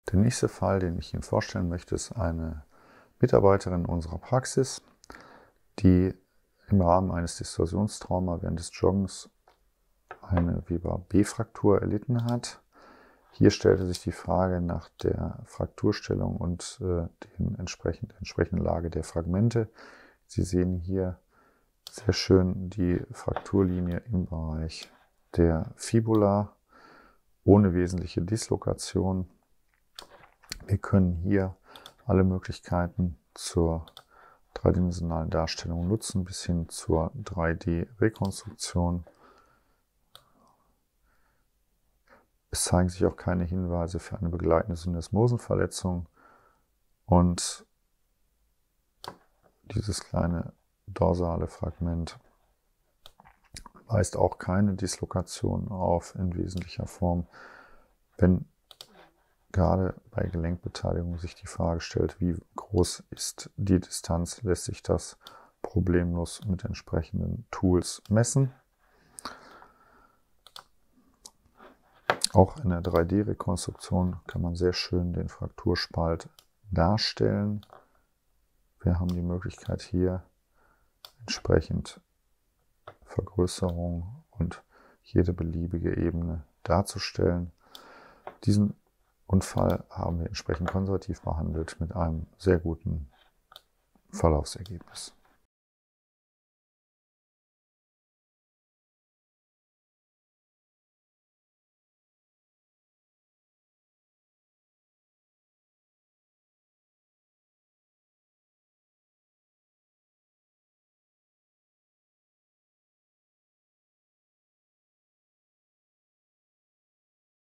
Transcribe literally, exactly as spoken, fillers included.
Der nächste Fall, den ich Ihnen vorstellen möchte, ist eine Mitarbeiterin unserer Praxis, die im Rahmen eines Distorsionstrauma während des Joggens eine Weber-B-Fraktur erlitten hat. Hier stellte sich die Frage nach der Frakturstellung und äh, den entsprechend, entsprechenden Lage der Fragmente. Sie sehen hier sehr schön die Frakturlinie im Bereich der Fibula ohne wesentliche Dislokation. Wir können hier alle Möglichkeiten zur dreidimensionalen Darstellung nutzen, bis hin zur drei D-Rekonstruktion. Es zeigen sich auch keine Hinweise für eine begleitende Syndesmosenverletzung und dieses kleine dorsale Fragment weist auch keine Dislokation auf in wesentlicher Form. Wenn gerade bei Gelenkbeteiligung sich die Frage stellt, wie groß ist die Distanz, lässt sich das problemlos mit entsprechenden Tools messen. Auch in der drei D-Rekonstruktion kann man sehr schön den Frakturspalt darstellen. Wir haben die Möglichkeit hier entsprechend Vergrößerung und jede beliebige Ebene darzustellen. Diesen Unfall haben wir entsprechend konservativ behandelt mit einem sehr guten Verlaufsergebnis.